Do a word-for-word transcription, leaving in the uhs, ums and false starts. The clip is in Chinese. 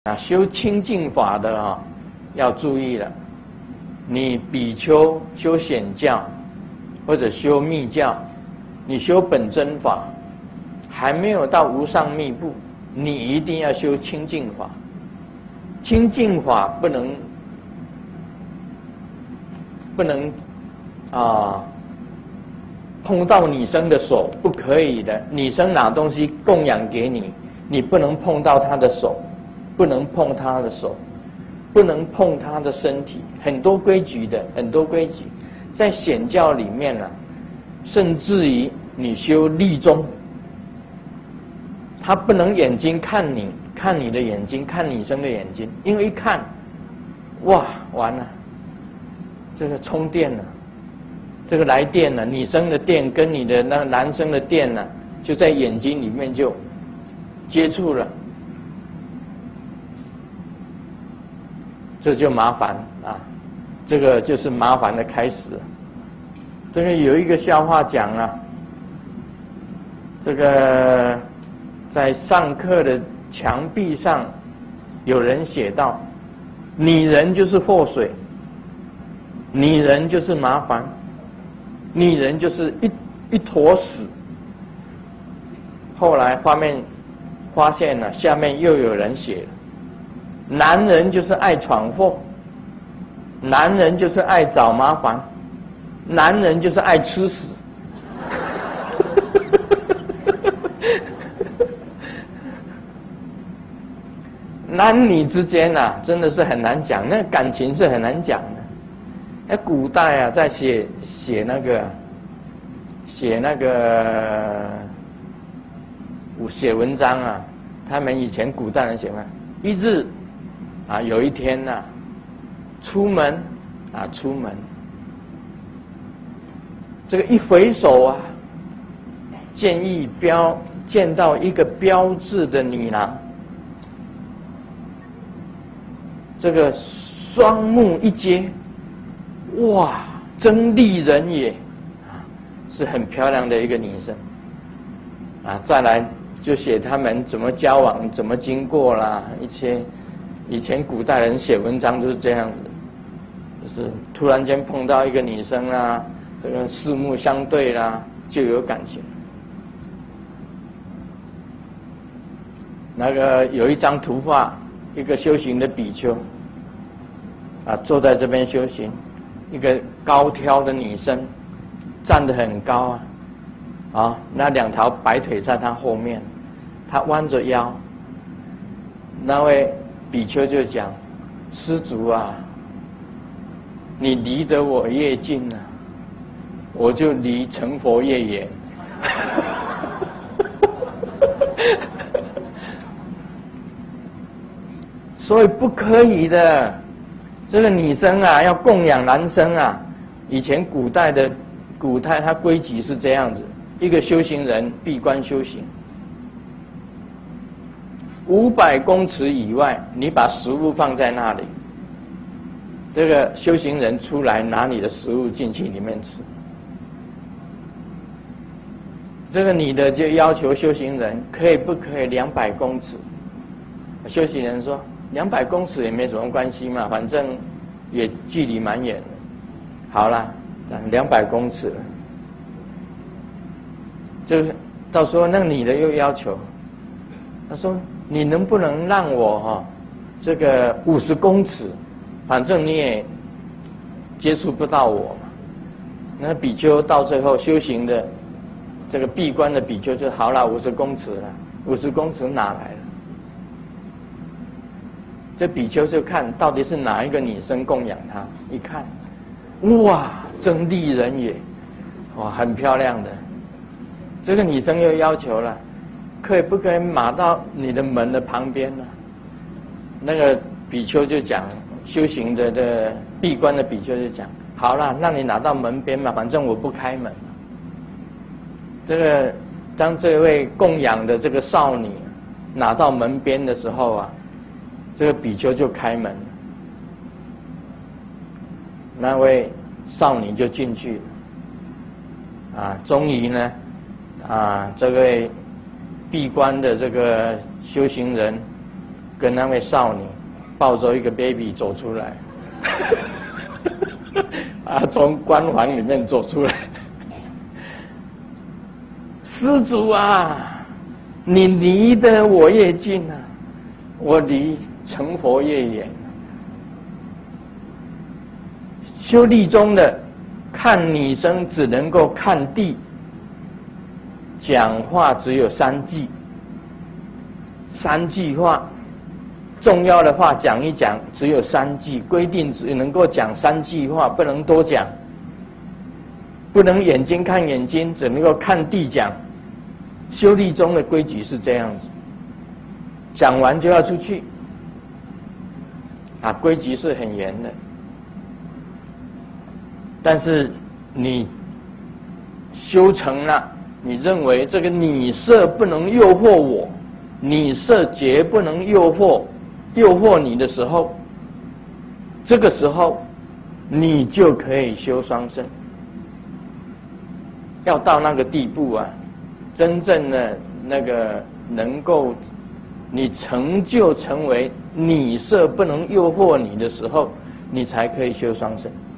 啊，修清净法的啊、哦，要注意了。你比丘修显教，或者修密教，你修本真法，还没有到无上密部，你一定要修清净法。清净法不能不能啊、呃、碰到女生的手，不可以的。女生拿东西供养给你，你不能碰到她的手。不能碰他的手，不能碰他的身体，很多规矩的，很多规矩，在显教里面呢、啊，甚至于你修律宗，他不能眼睛看你，看你的眼睛，看女生的眼睛，因为一看，哇，完了，这个充电了，这个来电了，女生的电跟你的那个男生的电呢、啊，就在眼睛里面就接触了。这就麻烦啊，这个就是麻烦的开始。这个有一个笑话讲啊，这个在上课的墙壁上，有人写道：“女人就是祸水，女人就是麻烦，女人就是一一坨屎。”后来画面发现了，下面又有人写了。男人就是爱闯祸，男人就是爱找麻烦，男人就是爱吃屎。男女之间啊，真的是很难讲，那感情是很难讲的。哎，古代啊，在写写那个写那个写文章啊，他们以前古代人写嘛，一日。啊，有一天呐、啊，出门啊，出门，这个一回首啊，见一标见到一个标致的女郎，这个双目一接，哇，真丽人也，啊，是很漂亮的一个女生，啊，再来就写他们怎么交往，怎么经过啦，一些。以前古代人写文章就是这样子，就是突然间碰到一个女生啦，这个四目相对啦，就有感情。那个有一张图画，一个修行的比丘，啊，坐在这边修行，一个高挑的女生，站得很高啊，啊，那两条白腿在她后面，她弯着腰，那位。比丘就讲：“施主啊，你离得我越近了、啊，我就离成佛越远。”所以不可以的。这个女生啊，要供养男生啊。以前古代的古代，它规矩是这样子：一个修行人闭关修行。五百公尺以外，你把食物放在那里，这个修行人出来拿你的食物进去里面吃。这个女的就要求修行人可以不可以两百公尺？修行人说两百公尺也没什么关系嘛，反正也距离蛮远的。好了，两百公尺了，就是到时候那个女的又要求，她说。你能不能让我哈、哦，这个五十公尺，反正你也接触不到我嘛。那比丘到最后修行的这个闭关的比丘就好了，五十公尺了，五十公尺哪来了？这比丘就看到底是哪一个女生供养他，一看，哇，真丽人也，哇，很漂亮的。这个女生又要求了。可以不可以码到你的门的旁边呢？那个比丘就讲，修行的的闭关的比丘就讲，好了，那你拿到门边嘛，反正我不开门。这个当这位供养的这个少女拿到门边的时候啊，这个比丘就开门，那位少女就进去了。啊，终于呢，啊，这位。闭关的这个修行人跟那位少女抱着一个 baby 走出来，啊，从关房里面走出来。施主啊，你离得我越近啊，我离成佛越远。修立中的看女生只能够看地，讲话只有三句，三句话，重要的话讲一讲，只有三句，规定只能够讲三句话，不能多讲，不能眼睛看眼睛，只能够看地讲。修立中的规矩是这样子，讲完就要出去，啊，规矩是很严的。但是你修成了，你认为这个女色不能诱惑我，女色绝不能诱惑诱惑你的时候，这个时候你就可以修双生。要到那个地步啊，真正的那个能够你成就成为女色不能诱惑你的时候，你才可以修双生。